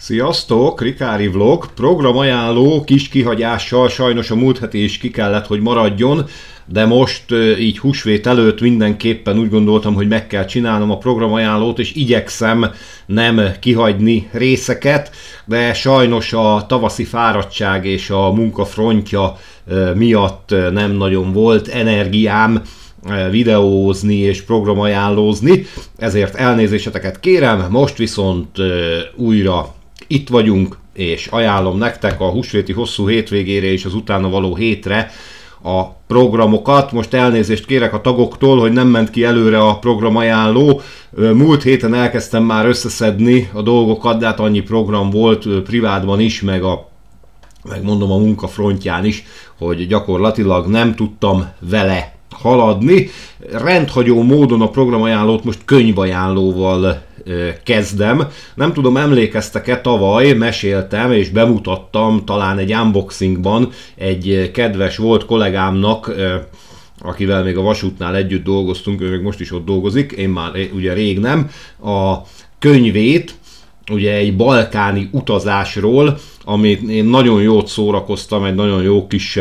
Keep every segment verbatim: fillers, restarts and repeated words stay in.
Sziasztok, Rikári Vlog, programajánló kis kihagyással, sajnos a múlt heti is ki kellett, hogy maradjon, de most így húsvét előtt mindenképpen úgy gondoltam, hogy meg kell csinálnom a programajánlót, és igyekszem nem kihagyni részeket, de sajnos a tavaszi fáradtság és a munka frontja miatt nem nagyon volt energiám videózni és programajánlózni, ezért elnézéseteket kérem, most viszont újra itt vagyunk, és ajánlom nektek a húsvéti hosszú hétvégére és az utána való hétre a programokat. Most elnézést kérek a tagoktól, hogy nem ment ki előre a programajánló. Múlt héten elkezdtem már összeszedni a dolgokat, de hát annyi program volt privátban is, meg a meg mondom a munkafrontján is, hogy gyakorlatilag nem tudtam vele haladni. Rendhagyó módon a programajánlót most könyvajánlóval kezdem. Nem tudom, emlékeztek-e, tavaly meséltem és bemutattam talán egy unboxingban egy kedves volt kollégámnak, akivel még a vasútnál együtt dolgoztunk, ő még most is ott dolgozik, én már ugye rég nem, a könyvét, ugye egy balkáni utazásról, amit én nagyon jót szórakoztam, egy nagyon jó kis,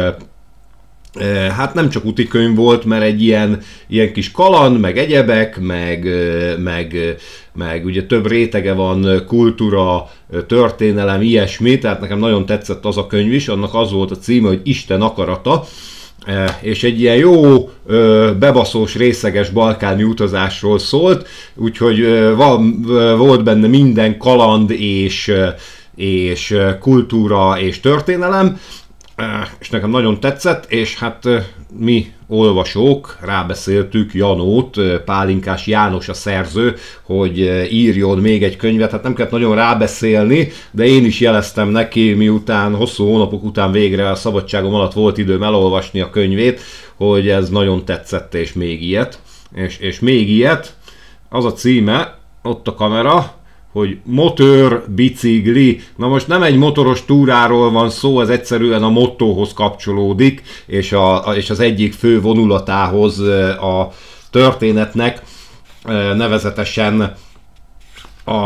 hát nem csak útikönyv volt, mert egy ilyen, ilyen kis kaland, meg egyebek, meg, meg, meg ugye több rétege van, kultúra, történelem, ilyesmi, tehát nekem nagyon tetszett az a könyv is, annak az volt a címe, hogy Isten akarata, és egy ilyen jó, bebaszós, részeges balkáni utazásról szólt, úgyhogy volt benne minden kaland és, és kultúra és történelem, és nekem nagyon tetszett, és hát mi olvasók rábeszéltük Janót, Pálinkás János a szerző, hogy írjon még egy könyvet, hát nem kellett nagyon rábeszélni, de én is jeleztem neki, miután hosszú hónapok után végre a szabadságom alatt volt időm elolvasni a könyvét, hogy ez nagyon tetszett, és még ilyet, és, és még ilyet, az a címe, ott a kamera, hogy motőr, bicikli. Na most nem egy motoros túráról van szó, ez egyszerűen a mottóhoz kapcsolódik, és, a, és az egyik fő vonulatához a történetnek, nevezetesen a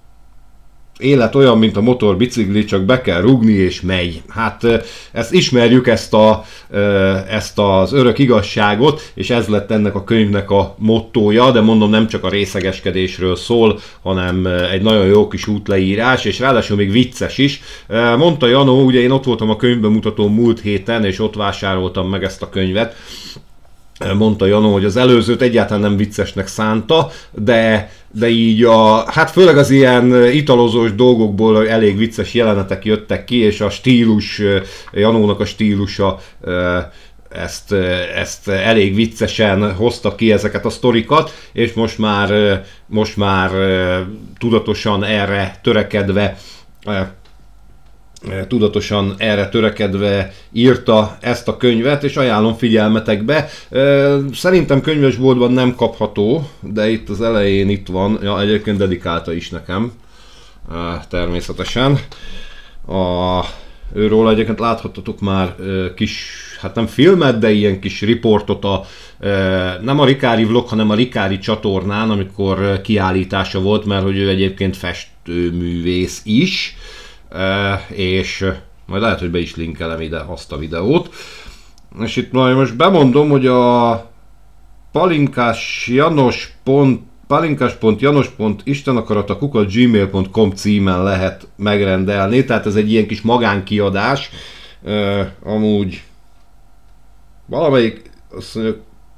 élet olyan, mint a motorbicikli, csak be kell rúgni és megy. Hát ezt ismerjük, ezt, a, ezt az örök igazságot, és ez lett ennek a könyvnek a mottója, de mondom, nem csak a részegeskedésről szól, hanem egy nagyon jó kis útleírás, és ráadásul még vicces is. Mondta Janó, ugye én ott voltam a könyvbemutatón múlt héten, és ott vásároltam meg ezt a könyvet. Mondta Janó, hogy az előzőt egyáltalán nem viccesnek szánta, de, de így a, hát főleg az ilyen italozós dolgokból elég vicces jelenetek jöttek ki, és a stílus, Janónak a stílusa ezt, ezt elég viccesen hozta ki ezeket a sztorikat, és most már, most már tudatosan erre törekedve tudatosan erre törekedve írta ezt a könyvet, és ajánlom figyelmetekbe. Szerintem könyvesboltban nem kapható, de itt az elején itt van, ja, egyébként dedikálta is nekem, természetesen. A, őről egyébként láthattatok már kis, hát nem filmet, de ilyen kis riportot a, nem a Rikári Vlog, hanem a Rikári csatornán, amikor kiállítása volt, mert hogy ő egyébként festőművész is, Uh, és uh, majd lehet, hogy be is linkelem ide azt a videót. És itt majd most bemondom, hogy a palinkásjanos pont palinkás pont janos pont istenakarata kukac gmail pont com címen lehet megrendelni, tehát ez egy ilyen kis magánkiadás. Uh, amúgy valamelyik, azt mondja,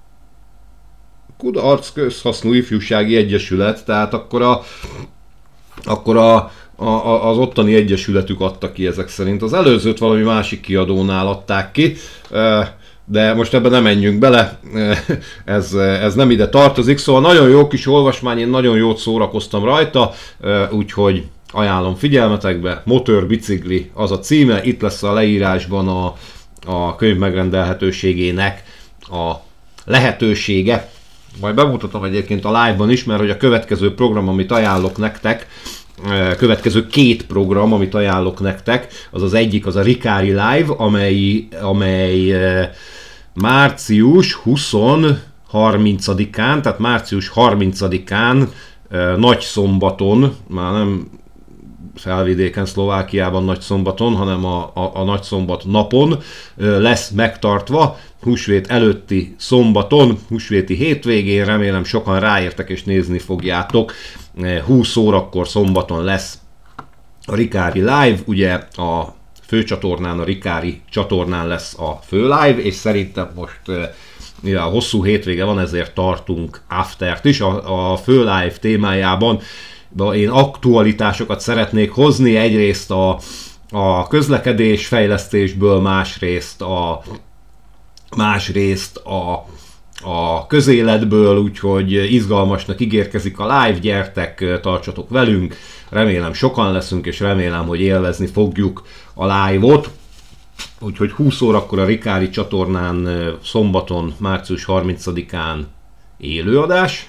Kudarc Közhasznú Ifjúsági Egyesület, tehát akkor a akkor a A, az ottani egyesületük adta ki ezek szerint. Az előzőt valami másik kiadónál adták ki, de most ebben nem menjünk bele, ez, ez nem ide tartozik, szóval nagyon jó kis olvasmány, én nagyon jót szórakoztam rajta, úgyhogy ajánlom figyelmetekbe, Motőr, bicikli az a címe, itt lesz a leírásban a, a könyv megrendelhetőségének a lehetősége. Majd bemutatom egyébként a live-ban is, mert hogy a következő program, amit ajánlok nektek, következő két program, amit ajánlok nektek, az az egyik, az a Rikári Live, amely, amely március huszonharmincadikán, tehát március harmincadikán, nagy szombaton, már nem Felvidéken, Szlovákiában nagyszombaton, hanem a, a, a nagyszombat napon lesz megtartva, húsvét előtti szombaton, húsvéti hétvégén, remélem sokan ráértek és nézni fogjátok. húsz órakor szombaton lesz a Rikári Live, ugye a főcsatornán, a Rikári csatornán lesz a fő live, és szerintem most mivel hosszú hétvége van, ezért tartunk aftert is. A, a fő live témájában én aktualitásokat szeretnék hozni, egyrészt a, a közlekedés fejlesztésből, másrészt a, másrészt a, a közéletből, úgyhogy izgalmasnak ígérkezik a live, gyertek, tartsatok velünk, remélem sokan leszünk, és remélem, hogy élvezni fogjuk a live-ot. Úgyhogy húsz órakor a Rikári csatornán szombaton, március harmincadikán élőadás,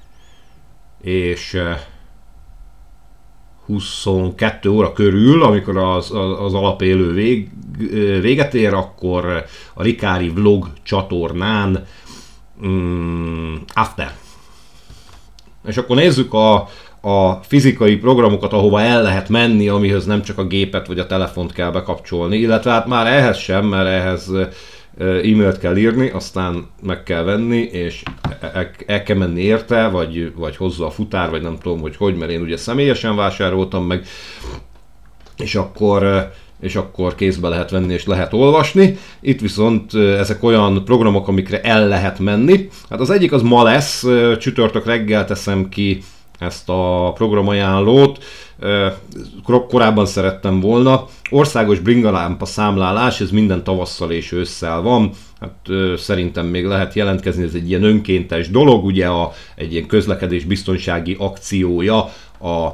és huszonkettő óra körül, amikor az, az alapélő vég, véget ér, akkor a Rikári vlog csatornán um, after. És akkor nézzük a, a fizikai programokat, ahova el lehet menni, amihez nem csak a gépet vagy a telefont kell bekapcsolni, illetve hát már ehhez sem, mert ehhez e-mailt kell írni, aztán meg kell venni, és el, el kell menni érte, vagy, vagy hozza a futár, vagy nem tudom, hogy hogy, mert én ugye személyesen vásároltam meg, és akkor, és akkor kézbe lehet venni, és lehet olvasni. Itt viszont ezek olyan programok, amikre el lehet menni. Hát az egyik az ma lesz, csütörtök reggel teszem ki ezt a programajánlót, korábban szerettem volna. Országos bringalámpa számlálás, ez minden tavasszal és ősszel van. Hát szerintem még lehet jelentkezni, ez egy ilyen önkéntes dolog, ugye a, egy ilyen közlekedés biztonsági akciója a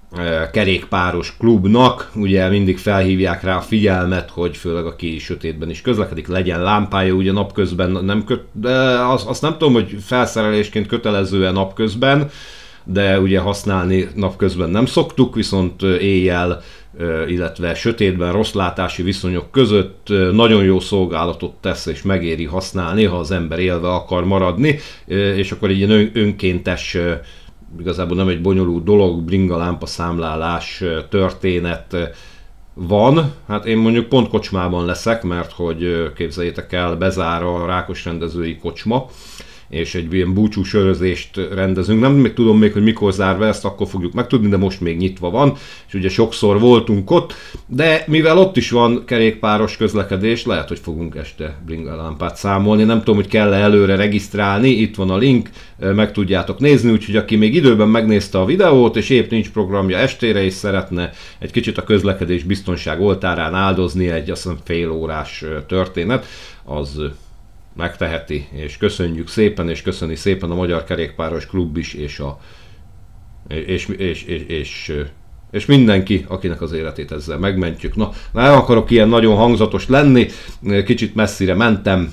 kerékpáros klubnak, ugye mindig felhívják rá a figyelmet, hogy főleg aki sötétben is közlekedik, legyen lámpája, ugye napközben nem köt, de azt, azt nem tudom, hogy felszerelésként kötelezően napközben, de ugye használni napközben nem szoktuk, viszont éjjel, illetve sötétben, rosszlátási viszonyok között nagyon jó szolgálatot tesz, és megéri használni, ha az ember élve akar maradni, és akkor egy ilyen önkéntes, igazából nem egy bonyolult dolog, bringalámpa számlálás történet van. Hát én mondjuk pont kocsmában leszek, mert hogy képzeljétek el, bezár a Rákos rendezői kocsma, és egy ilyen búcsú sörözést rendezünk. Nem még tudom még, hogy mikor zár be, ezt akkor fogjuk megtudni, de most még nyitva van, és ugye sokszor voltunk ott, de mivel ott is van kerékpáros közlekedés, lehet, hogy fogunk este bringalámpát számolni. Nem tudom, hogy kell-e előre regisztrálni, itt van a link, meg tudjátok nézni, úgyhogy aki még időben megnézte a videót, és épp nincs programja estére, és szeretne egy kicsit a közlekedés biztonság oltárán áldozni egy azt hiszem fél órás történet, az megteheti, és köszönjük szépen, és köszöni szépen a Magyar Kerékpáros Klub is, és, a, és, és, és, és, és mindenki, akinek az életét ezzel megmentjük. Na, nem akarok ilyen nagyon hangzatos lenni, kicsit messzire mentem,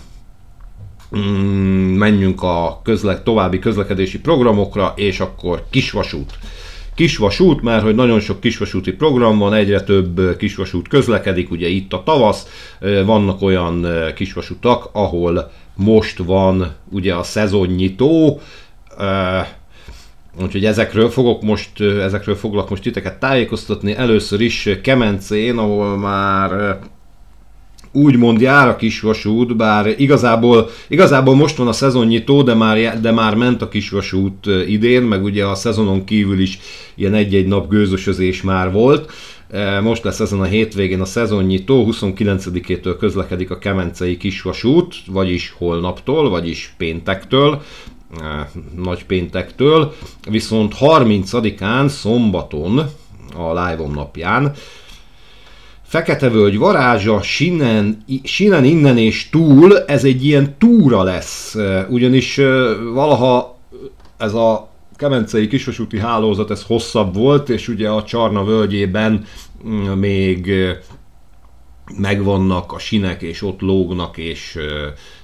menjünk a közle, további közlekedési programokra, és akkor kisvasút. Kisvasút, mert hogy nagyon sok kisvasúti program van, egyre több kisvasút közlekedik, ugye itt a tavasz, vannak olyan kisvasutak, ahol most van ugye a szezonnyitó, úgyhogy ezekről fogok most, ezekről foglak most titeket tájékoztatni. Először is Kemencén, ahol már úgymond jár a kisvasút, bár igazából, igazából most van a szezonnyitó, de már, de már ment a kisvasút idén, meg ugye a szezonon kívül is ilyen egy-egy nap gőzösözés már volt. Most lesz ezen a hétvégén a szezonnyitó, huszonkilencedikétől közlekedik a kemencei kisvasút, vagyis holnaptól, vagyis péntektől, nagy péntektől, viszont harmincadikán szombaton, a live-om napján, Feketevölgy varázsa, Sinen, Sinen innen és túl, ez egy ilyen túra lesz, ugyanis valaha ez a kemencei kisvasúti hálózat ez hosszabb volt, és ugye a Csarna völgyében még megvannak a sinek, és ott lógnak, és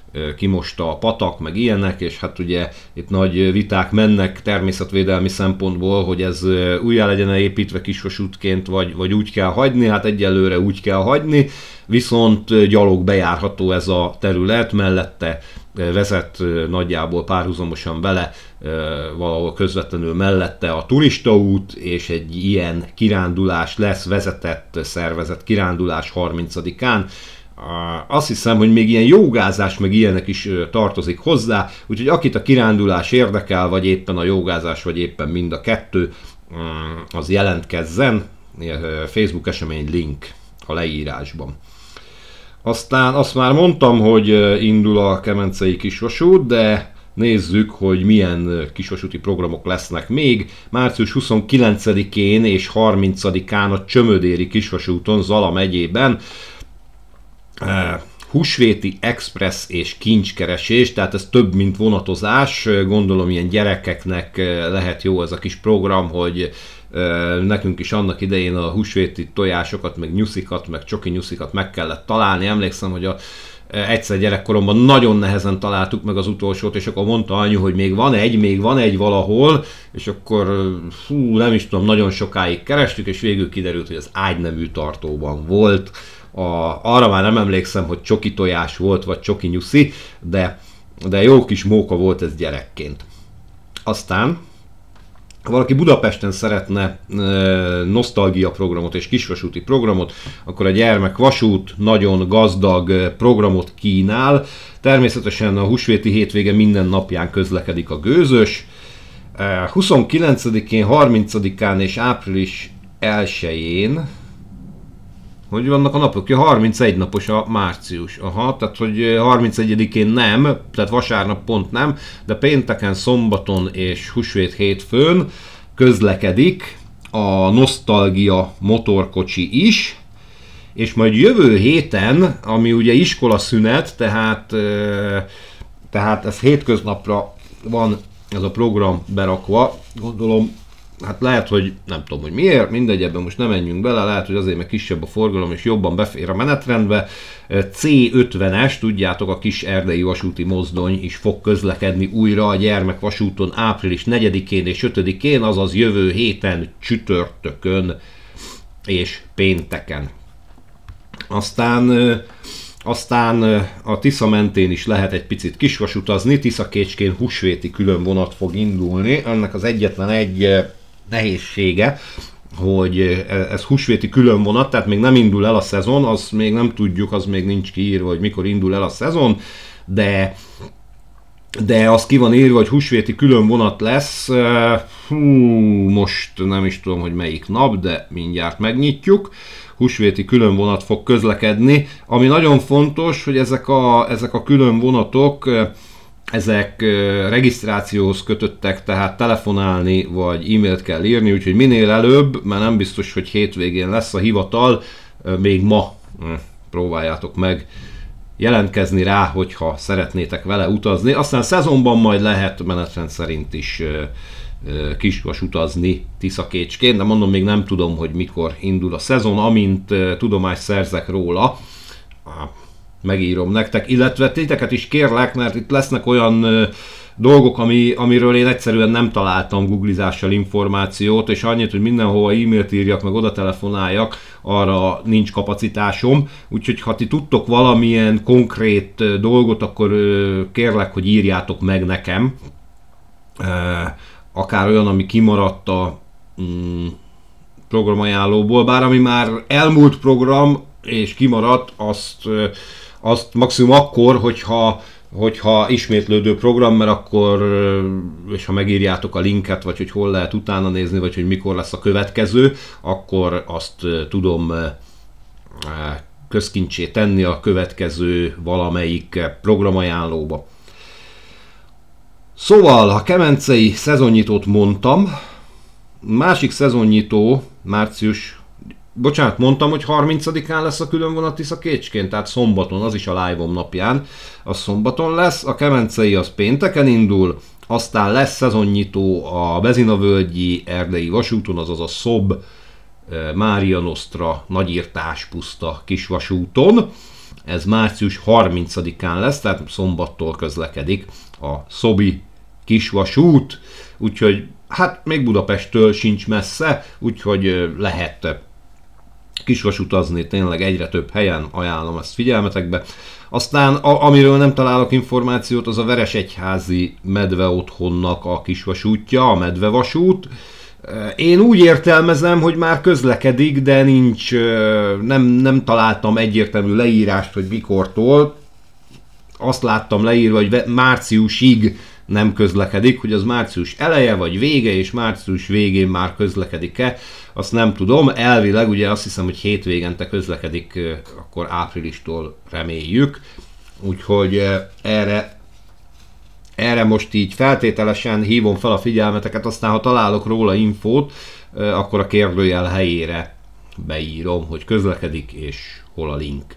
kimosta a patak, meg ilyenek, és hát ugye itt nagy viták mennek természetvédelmi szempontból, hogy ez újjá legyen építve kisvasútként, vagy, vagy úgy kell hagyni, hát egyelőre úgy kell hagyni, viszont gyalog bejárható ez a terület, mellette vezet nagyjából párhuzamosan vele, valahol közvetlenül mellette a turistaút, és egy ilyen kirándulás lesz, vezetett, szervezett kirándulás harmincadikán. Azt hiszem, hogy még ilyen jogázás meg ilyenek is tartozik hozzá, úgyhogy akit a kirándulás érdekel, vagy éppen a jogázás, vagy éppen mind a kettő, az jelentkezzen. Facebook esemény link a leírásban. Aztán azt már mondtam, hogy indul a kemencei kisvasút, de nézzük, hogy milyen kisvasúti programok lesznek még. március huszonkilencedikén és harmincadikán a Csömödéri kisvasúton, Zala megyében húsvéti express és kincskeresés, tehát ez több, mint vonatozás. Gondolom ilyen gyerekeknek lehet jó ez a kis program, hogy nekünk is annak idején a húsvéti tojásokat, meg nyuszikat, meg csoki nyuszikat meg kellett találni. Emlékszem, hogy a, egyszer gyerekkoromban nagyon nehezen találtuk meg az utolsót, és akkor mondta anyu, hogy még van egy, még van egy valahol, és akkor fú, nem is tudom, nagyon sokáig kerestük, és végül kiderült, hogy az ágynemű tartóban volt. A, arra már nem emlékszem, hogy csoki tojás volt, vagy csoki nyuszi, de, de jó kis móka volt ez gyerekként. Aztán ha valaki Budapesten szeretne e, nosztalgia programot és kisvasúti programot, akkor a Gyermekvasút nagyon gazdag programot kínál. Természetesen a húsvéti hétvége minden napján közlekedik a gőzös. E, huszonkilencedikén, harmincadikán és április elsején, hogy vannak a napok? Ja, harmincegy napos a március. Aha, tehát hogy harmincegyedikén nem, tehát vasárnap pont nem, de pénteken, szombaton és húsvét hétfőn közlekedik a Nosztalgia motorkocsi is, és majd jövő héten, ami ugye iskolaszünet, tehát, tehát ez hétköznapra van ez a program berakva, gondolom. Hát lehet, hogy nem tudom, hogy miért, mindegy, ebben most nem menjünk bele, lehet, hogy azért, mert kisebb a forgalom és jobban befér a menetrendbe. cé ötvenes, tudjátok, a kis erdei vasúti mozdony is fog közlekedni újra a Gyermekvasúton április negyedikén és ötödikén, azaz jövő héten, csütörtökön és pénteken. Aztán, aztán a Tisza mentén is lehet egy picit kisvasutazni, Tiszakécskén húsvéti különvonat fog indulni, ennek az egyetlen egy nehézsége, hogy ez húsvéti különvonat, tehát még nem indul el a szezon, azt még nem tudjuk, az még nincs kiírva, hogy mikor indul el a szezon, de, de az ki van írva, hogy húsvéti különvonat lesz. Hú, most nem is tudom, hogy melyik nap, de mindjárt megnyitjuk. Húsvéti különvonat fog közlekedni, ami nagyon fontos, hogy ezek a, ezek a különvonatok, ezek regisztrációhoz kötöttek, tehát telefonálni vagy e-mailt kell írni, úgyhogy minél előbb, mert nem biztos, hogy hétvégén lesz a hivatal, még ma próbáljátok meg jelentkezni rá, hogyha szeretnétek vele utazni. Aztán szezonban majd lehet menetrend szerint is kisvasutazni Tiszakécskén, de mondom, még nem tudom, hogy mikor indul a szezon, amint tudomást szerzek róla, megírom nektek, illetve titeket is kérlek, mert itt lesznek olyan dolgok, ami, amiről én egyszerűen nem találtam googlizással információt, és annyit, hogy mindenhova e-mailt írjak, meg oda telefonáljak, arra nincs kapacitásom, úgyhogy ha ti tudtok valamilyen konkrét dolgot, akkor kérlek, hogy írjátok meg nekem, akár olyan, ami kimaradt a mm, programajánlóból, bár ami már elmúlt program, és kimaradt, azt, azt maximum akkor, hogyha, hogyha ismétlődő program, mert akkor, és ha megírjátok a linket, vagy hogy hol lehet utána nézni, vagy hogy mikor lesz a következő, akkor azt tudom közkincsé tenni a következő valamelyik programajánlóba. Szóval a kemencei szezonnyitót mondtam, másik szezonnyitó március, bocsánat, mondtam, hogy harmincadikán lesz a különvonat Tiszakécskén, tehát szombaton, az is a live-om napján, az szombaton lesz, a kemencei az pénteken indul, aztán lesz szezonnyitó a Bezinavölgyi erdei vasúton, azaz a Szob Mária Nostra Nagyirtás puszta kisvasúton, ez március harmincadikán lesz, tehát szombattól közlekedik a Szobi kisvasút, úgyhogy hát még Budapesttől sincs messze, úgyhogy lehet kisvasutazni tényleg egyre több helyen, ajánlom ezt figyelmetekbe. Aztán a, amiről nem találok információt, az a Veresegyházi medve otthonnak a kisvasútja, a medvevasút. Én úgy értelmezem, hogy már közlekedik, de nincs, nem, nem találtam egyértelmű leírást, hogy mikortól. Azt láttam leírva, hogy márciusig nem közlekedik, hogy az március eleje vagy vége, és március végén már közlekedik-e, azt nem tudom. Elvileg ugye azt hiszem, hogy hétvégente közlekedik, akkor áprilistól reméljük. Úgyhogy erre, erre most így feltételesen hívom fel a figyelmeteket, aztán ha találok róla infót, akkor a kérdőjel helyére beírom, hogy közlekedik és hol a link.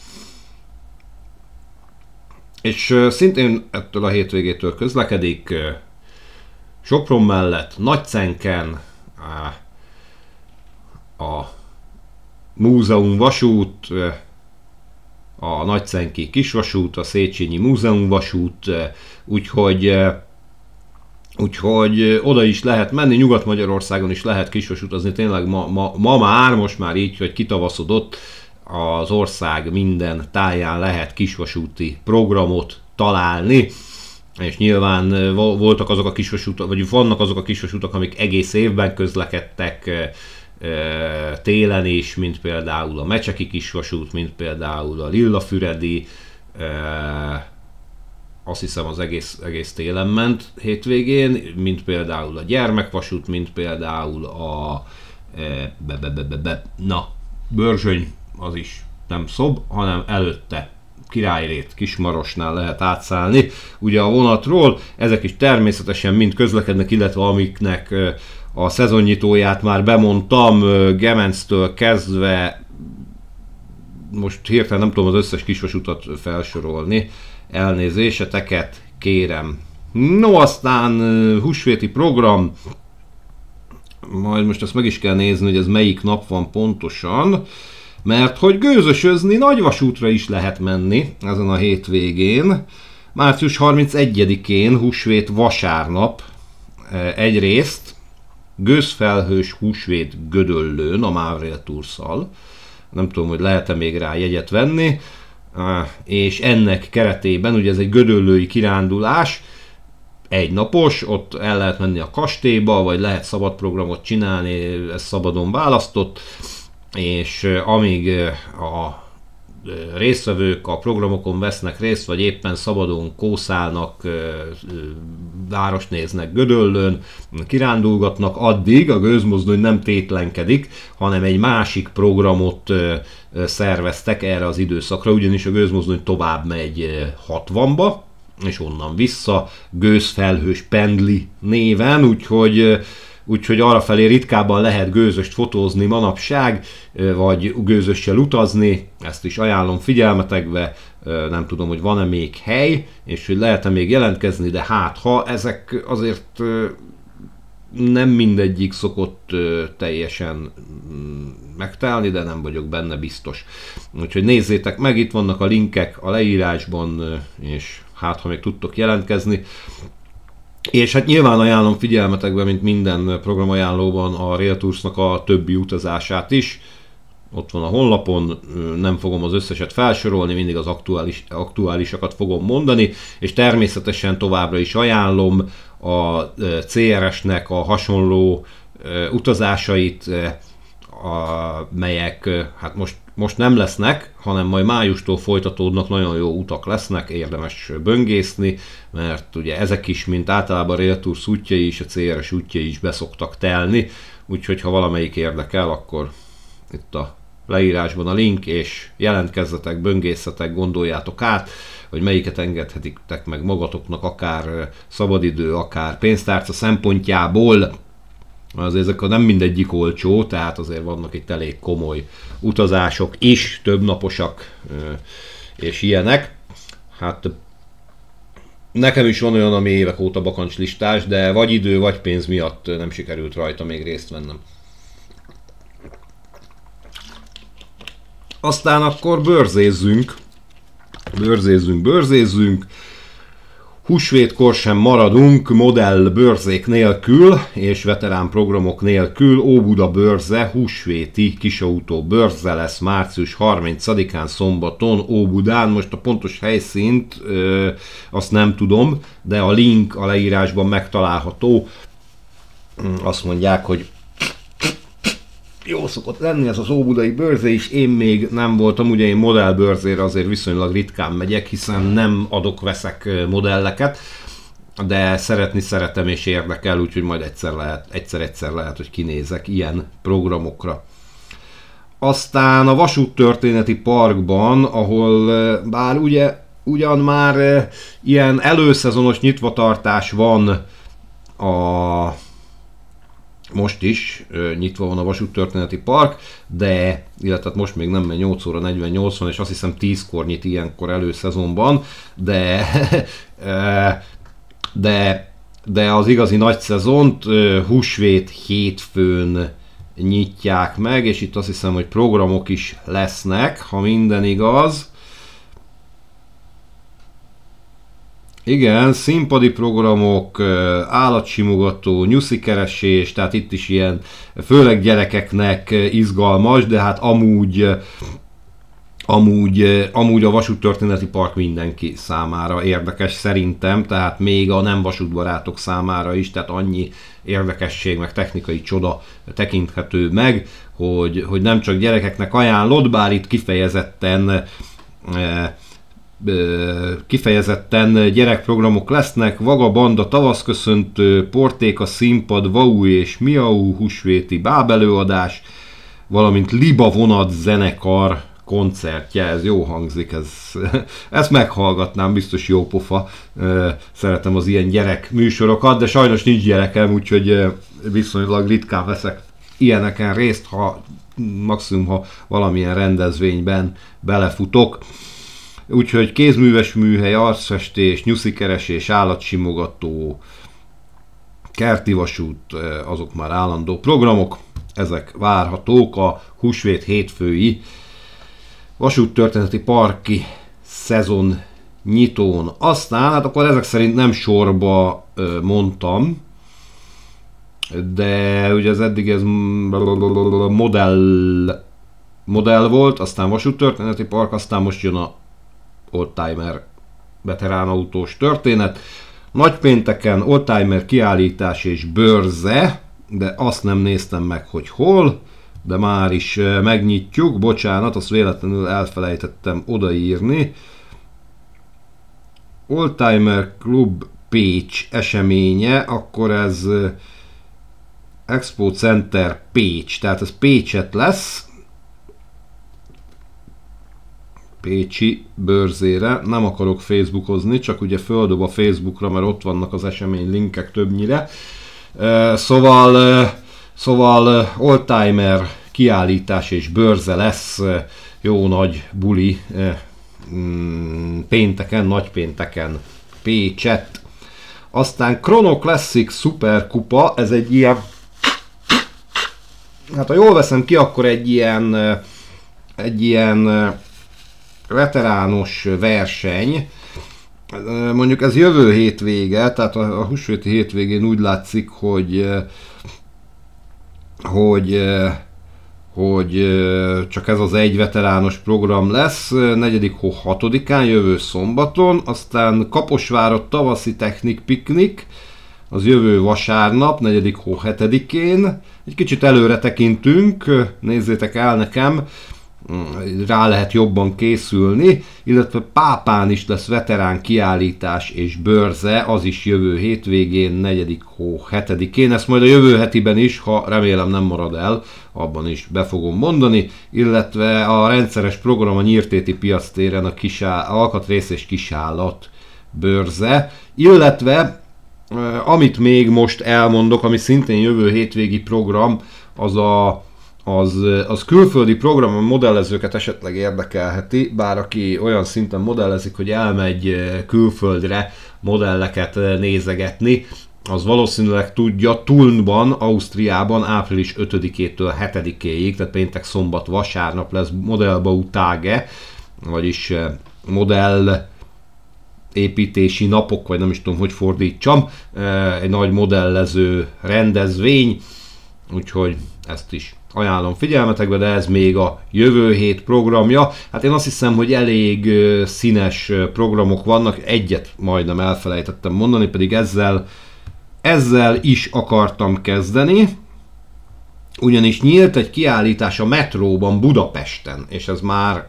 És szintén ettől a hétvégétől közlekedik Sopron mellett Nagycenken a Múzeum vasút, a Nagycenki kisvasút, a Széchenyi Múzeum vasút, úgyhogy, úgyhogy oda is lehet menni, Nyugat-Magyarországon is lehet kisvasutazni, tényleg ma, ma, ma már, most már így, hogy kitavaszodott, az ország minden táján lehet kisvasúti programot találni, és nyilván voltak azok a kisvasútak, vagy vannak azok a kisvasútak, amik egész évben közlekedtek télen is, mint például a Mecseki kisvasút, mint például a Lillafüredi, azt hiszem az egész, egész télen ment hétvégén, mint például a Gyermekvasút, mint például a be, be, be, be, be, na, Börzsöny, az is nem Szob, hanem előtte Királyrét, Kismarosnál lehet átszállni ugye a vonatról. Ezek is természetesen mind közlekednek, illetve amiknek a szezonnyitóját már bemondtam, Gemenctől kezdve, most hirtelen nem tudom az összes kisvasutat felsorolni, elnézéseteket kérem. No, aztán húsvéti program, majd most ezt meg is kell nézni, hogy ez melyik nap van pontosan, mert hogy gőzösözni nagyvasútra is lehet menni ezen a hétvégén. március harmincegyedikén, húsvét vasárnap egyrészt gőzfelhős húsvét Gödöllőn a Mávrail Toursszal. Nem tudom, hogy lehet-e még rá jegyet venni, és ennek keretében, ugye ez egy gödöllői kirándulás, egy napos, ott el lehet menni a kastélyba, vagy lehet szabad programot csinálni, ez szabadon választott, és amíg a résztvevők a programokon vesznek részt, vagy éppen szabadon kószálnak, várost néznek Gödöllőn, kirándulgatnak, addig a gőzmozdony nem tétlenkedik, hanem egy másik programot szerveztek erre az időszakra, ugyanis a gőzmozdony tovább megy hatvanba, és onnan vissza, gőzfelhős pendli néven, úgyhogy úgyhogy arrafelé ritkábban lehet gőzöst fotózni manapság, vagy gőzössel utazni, ezt is ajánlom figyelmetekbe, nem tudom, hogy van-e még hely, és hogy lehet-e még jelentkezni, de hát ha ezek azért nem mindegyik szokott teljesen megtelni, de nem vagyok benne biztos. Úgyhogy nézzétek meg, itt vannak a linkek a leírásban, és hát ha még tudtok jelentkezni. És hát nyilván ajánlom figyelmetekbe, mint minden programajánlóban, a Rail Toursnak a többi utazását is. Ott van a honlapon, nem fogom az összeset felsorolni, mindig az aktuális, aktuálisakat fogom mondani, és természetesen továbbra is ajánlom a cé er es-nek a hasonló utazásait, a, melyek hát most, most nem lesznek, hanem majd májustól folytatódnak, nagyon jó utak lesznek, érdemes böngészni, mert ugye ezek is, mint általában a Rail Tours útjai is, a cé er es útjai is beszoktak telni, úgyhogy ha valamelyik érdekel, akkor itt a leírásban a link, és jelentkezzetek, böngészetek, gondoljátok át, hogy melyiket engedhetitek meg magatoknak, akár szabadidő, akár pénztárca szempontjából. Azért ezek nem mindegyik olcsó, tehát azért vannak itt elég komoly utazások is, többnaposak és ilyenek. Hát nekem is van olyan, ami évek óta bakancslistás, de vagy idő, vagy pénz miatt nem sikerült rajta még részt vennem. Aztán akkor bőrzézzünk, Bőrzézzünk, bőrzézzünk. Húsvétkor sem maradunk modell bőrzék nélkül és veterán programok nélkül. Óbuda bőrze, húsvéti kisautó bőrze lesz március harmincadikán szombaton Óbudán. Most a pontos helyszínt ö, azt nem tudom, de a link a leírásban megtalálható. Azt mondják, hogy jó szokott lenni ez az óbudai bőrze is, én még nem voltam, ugye én modellbőrzére azért viszonylag ritkán megyek, hiszen nem adok-veszek modelleket, de szeretni szeretem és érdekel, úgyhogy majd egyszer lehet, egyszer-egyszer lehet, hogy kinézek ilyen programokra. Aztán a Vasúttörténeti Parkban, ahol bár ugye ugyan már ilyen előszezonos nyitvatartás van a most is ö, nyitva van a Vasúttörténeti Park, de, illetve most még nem, mert nyolc óra negyvennyolc van, és azt hiszem tízkor nyit ilyenkor előszezonban, de, de, de az igazi nagy szezont ö, húsvét hétfőn nyitják meg, és itt azt hiszem, hogy programok is lesznek, ha minden igaz. Igen, színpadi programok, állatsimogató, nyuszikeresés, tehát itt is ilyen, főleg gyerekeknek izgalmas, de hát amúgy, amúgy, amúgy a Vasúttörténeti Park mindenki számára érdekes szerintem, tehát még a nem vasútbarátok számára is, tehát annyi érdekesség, meg technikai csoda tekinthető meg, hogy, hogy nem csak gyerekeknek ajánlott, bár itt kifejezetten kifejezetten gyerekprogramok lesznek, Vagabanda tavaszköszöntő, Portéka színpad, Vau és Miau húsvéti bábelőadás, valamint Liba vonat zenekar koncertje, ez jó hangzik, ez, ezt meghallgatnám, biztos jó pofa, szeretem az ilyen gyerek műsorokat, de sajnos nincs gyerekem, úgyhogy viszonylag ritkán veszek ilyeneken részt, ha maximum, ha valamilyen rendezvényben belefutok. Úgyhogy kézműves műhely, arcfestés, nyuszikeresés, állatsimogató, kerti vasút, azok már állandó programok, ezek várhatók a húsvét hétfői Vasúttörténeti Parki szezon nyitón. Aztán, hát akkor ezek szerint nem sorba mondtam, de ugye az eddig ez modell, modell volt, aztán Vasúttörténeti Park, aztán most jön a oldtimer veteránautós történet. Nagypénteken oldtimer kiállítás és bőrze, de azt nem néztem meg, hogy hol, de már is megnyitjuk. Bocsánat, azt véletlenül elfelejtettem odaírni. Oldtimer Club Pécs eseménye, akkor ez Expo Center Pécs, tehát ez Pécset lesz. Pécsi bőrzére, nem akarok facebookozni, csak ugye földob a Facebookra, mert ott vannak az esemény linkek többnyire. Szóval, szóval oldtimer kiállítás és bőrze lesz, jó nagy buli pénteken, nagypénteken Pécset. Aztán Chrono Classic Superkupa, ez egy ilyen, hát ha jól veszem ki, akkor egy ilyen, egy ilyen veterános verseny. Mondjuk ez jövő hétvége, tehát a, a húsvéti hétvégén úgy látszik, hogy hogy hogy csak ez az egy veterános program lesz, negyedik hó hatodikán, jövő szombaton, aztán Kaposvárott tavaszi technik piknik, az jövő vasárnap, negyedik hó hetedikén. Egy kicsit előre tekintünk, nézzétek el nekem, rá lehet jobban készülni, illetve Pápán is lesz veterán kiállítás és bőrze, az is jövő hétvégén, negyedik hó hetedikén, ezt majd a jövő hetiben is, ha remélem nem marad el, abban is be fogom mondani, illetve a rendszeres program a Nyírtéti piactéren a kisá- alkatrész és kisállat bőrze, illetve amit még most elmondok, ami szintén jövő hétvégi program, az a Az, az külföldi program, a modellezőket esetleg érdekelheti, bár aki olyan szinten modellezik, hogy elmegy külföldre modelleket nézegetni, az valószínűleg tudja, Thulnban, Ausztriában április ötödikétől hetedikéig, tehát péntek, szombat, vasárnap lesz Modellbau Tage, vagyis modell építési napok, vagy nem is tudom, hogy fordítsam, egy nagy modellező rendezvény, úgyhogy ezt is ajánlom figyelmetekbe, de ez még a jövő hét programja. Hát én azt hiszem, hogy elég színes programok vannak, egyet majdnem elfelejtettem mondani, pedig ezzel, ezzel is akartam kezdeni, ugyanis nyílt egy kiállítás a metróban Budapesten, és ez már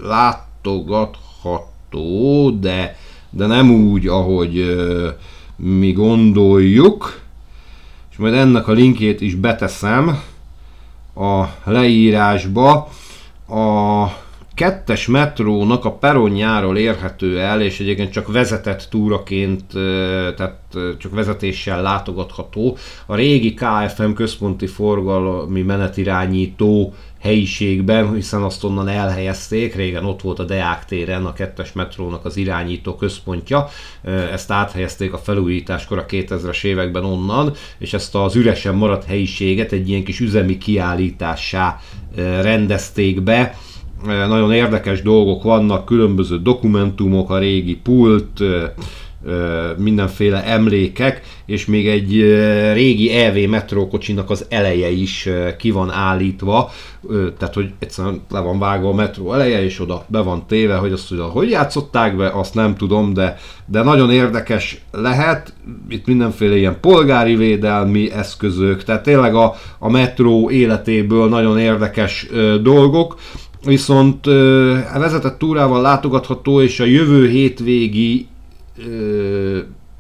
látogatható, de, de nem úgy, ahogy ö, mi gondoljuk, és majd ennek a linkjét is beteszem a leírásba. A kettes metrónak a peronjáról érhető el, és egyébként csak vezetett túraként, tehát csak vezetéssel látogatható a régi ká ef em központi forgalmi menetirányító helyiségben, hiszen azt onnan elhelyezték, régen ott volt a Deák téren a kettes metrónak az irányító központja, ezt áthelyezték a felújításkor a kétezres években onnan, és ezt az üresen maradt helyiséget egy ilyen kis üzemi kiállítássá rendezték be. Nagyon érdekes dolgok vannak, különböző dokumentumok, a régi pult, mindenféle emlékek, és még egy régi é vé metrókocsinak az eleje is ki van állítva, tehát hogy egyszerűen le van vágva a metró eleje, és oda be van téve, hogy azt, hogy hogy játszották be, azt nem tudom, de, de nagyon érdekes lehet, itt mindenféle ilyen polgári védelmi eszközök, tehát tényleg a, a metró életéből nagyon érdekes dolgok, viszont a vezetett túrával látogatható, és a jövő hétvégi ö,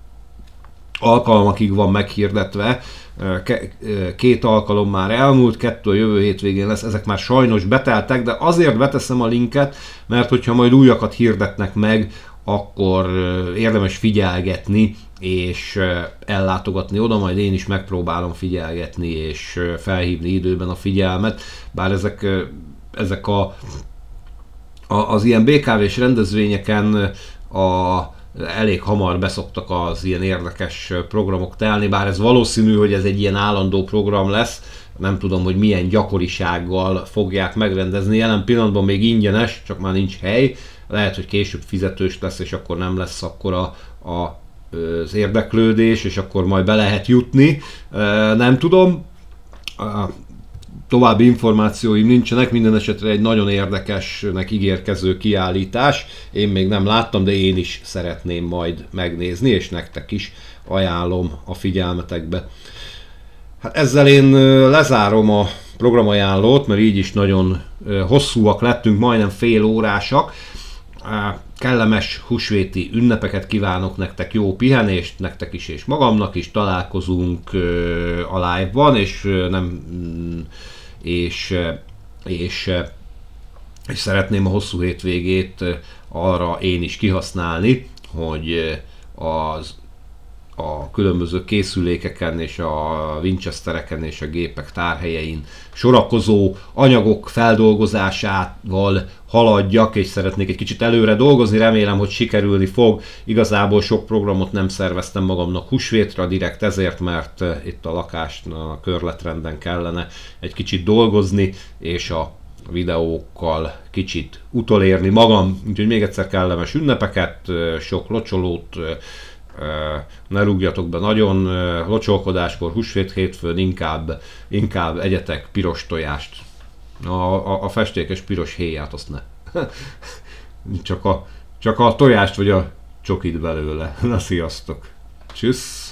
alkalmakig van meghirdetve. Két alkalom már elmúlt, kettő a jövő hétvégén lesz, ezek már sajnos beteltek, de azért beteszem a linket, mert hogyha majd újakat hirdetnek meg, akkor érdemes figyelgetni és ellátogatni oda, majd én is megpróbálom figyelgetni és felhívni időben a figyelmet, bár ezek ezek a, a, az ilyen bé ká vés rendezvényeken a, elég hamar beszoktak az ilyen érdekes programok telni, bár ez valószínű, hogy ez egy ilyen állandó program lesz, nem tudom, hogy milyen gyakorisággal fogják megrendezni, jelen pillanatban még ingyenes, csak már nincs hely, lehet, hogy később fizetős lesz, és akkor nem lesz akkor a, a, az érdeklődés, és akkor majd be lehet jutni, nem tudom. További információim nincsenek, minden esetre egy nagyon érdekesnek ígérkező kiállítás. Én még nem láttam, de én is szeretném majd megnézni, és nektek is ajánlom a figyelmetekbe. Hát ezzel én lezárom a programajánlót, mert így is nagyon hosszúak lettünk, majdnem fél órásak. Kellemes húsvéti ünnepeket kívánok nektek, jó pihenést nektek is és magamnak is, találkozunk a live-ban, és nem és, és, és szeretném a hosszú hétvégét arra én is kihasználni, hogy az a különböző készülékeken és a Winchestereken és a gépek tárhelyein sorakozó anyagok feldolgozásával haladjak, és szeretnék egy kicsit előre dolgozni, remélem, hogy sikerülni fog. Igazából sok programot nem szerveztem magamnak húsvétra, direkt ezért, mert itt a lakást, a körletrenden kellene egy kicsit dolgozni, és a videókkal kicsit utolérni magam. Úgyhogy még egyszer kellemes ünnepeket, sok locsolót, ne rúgjatok be nagyon, locsolkodáskor, húsvét hétfőn inkább, inkább egyetek piros tojást. A, a, a festékes piros héját azt ne. csak, a, csak a tojást vagy a csokit belőle. Na, sziasztok! Tschüss!